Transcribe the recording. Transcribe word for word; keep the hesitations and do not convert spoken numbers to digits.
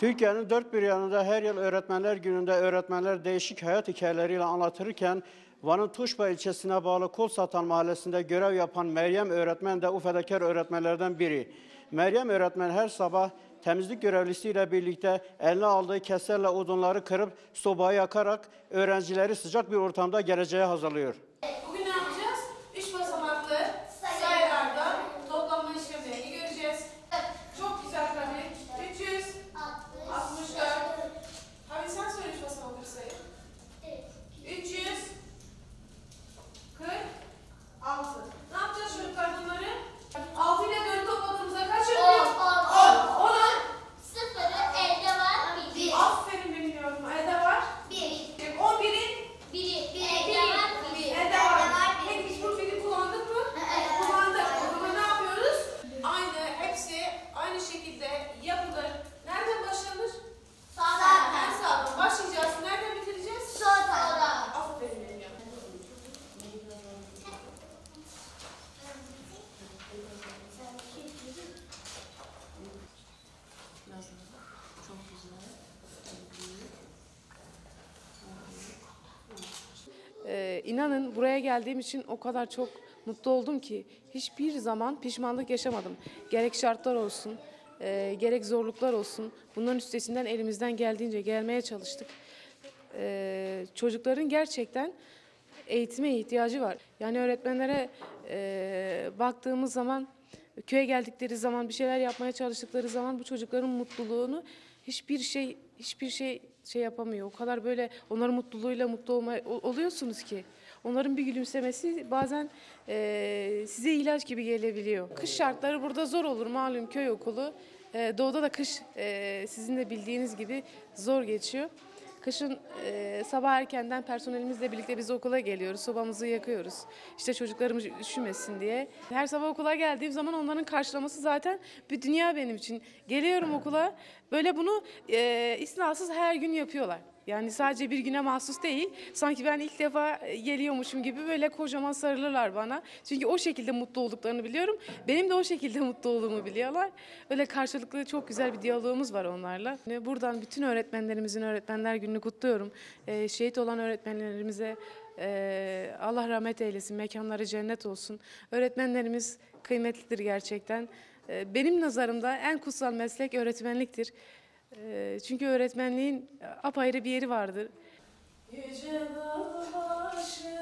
Türkiye'nin dört bir yanında her yıl Öğretmenler Günü'nde öğretmenler değişik hayat hikayeleriyle anlatırken Van'ın Tuşba ilçesine bağlı Kolsatan mahallesinde görev yapan Meryem öğretmen de o fedakar öğretmenlerden biri. Meryem öğretmen her sabah temizlik görevlisiyle birlikte eline aldığı keserle odunları kırıp sobayı yakarak öğrencileri sıcak bir ortamda geleceğe hazırlıyor. Bugün ne yapacağız? Üç basamaklı sayılardan toplama işlemlerini göreceğiz. Çok güzel tabii. üç yüz altmış dört. Abi sen söyle üç basamaklı sayı. üç yüz kırk altı. Ne yapacağız çocuklar bunları? altı ile dördü topladığımızda kaç yapıyor? on. on. Sıfırı elde var bir. Aferin benim yavrum. Elde var. Bir. on birin Biri. Elde var bir. elde var. Peki biz bu biri kullandık mı? Evet. Kullandık. O zaman ne yapıyoruz? Aynı, hepsi aynı şekilde yapılır. Nereden başlanır? Sağdan. En sağdan başlayacağız. Nereden bitireceğiz? Soldan. Aferin benim yavrum. Ee, inanın buraya geldiğim için o kadar çok mutlu oldum ki hiçbir zaman pişmanlık yaşamadım. Gerek şartlar olsun, e, gerek zorluklar olsun. Bunların üstesinden elimizden geldiğince gelmeye çalıştık. Ee, çocukların gerçekten eğitime ihtiyacı var. Yani öğretmenlere e, baktığımız zaman, köye geldikleri zaman, bir şeyler yapmaya çalıştıkları zaman bu çocukların mutluluğunu hiçbir şey hiçbir şey şey yapamıyor. O kadar böyle onların mutluluğuyla mutlu olma, oluyorsunuz ki. Onların bir gülümsemesi bazen e, size ilaç gibi gelebiliyor. Kış şartları burada zor olur, malum köy okulu. E, doğuda da kış e, sizin de bildiğiniz gibi zor geçiyor. Kışın e, sabah erkenden personelimizle birlikte biz okula geliyoruz, sobamızı yakıyoruz. İşte çocuklarımız üşümesin diye. Her sabah okula geldiğim zaman onların karşılaması zaten bir dünya benim için. Geliyorum okula, böyle bunu e, istisnasız her gün yapıyorlar. Yani sadece bir güne mahsus değil, sanki ben ilk defa geliyormuşum gibi böyle kocaman sarılırlar bana. Çünkü o şekilde mutlu olduklarını biliyorum. Benim de o şekilde mutlu olduğumu biliyorlar. Öyle karşılıklı çok güzel bir diyalogumuz var onlarla. Buradan bütün öğretmenlerimizin Öğretmenler Günü'nü kutluyorum. Ee, şehit olan öğretmenlerimize e, Allah rahmet eylesin, mekanları cennet olsun. Öğretmenlerimiz kıymetlidir gerçekten. Ee, benim nazarımda en kutsal meslek öğretmenliktir. Çünkü öğretmenliğin apayrı bir yeri vardır. Yüce dağ başı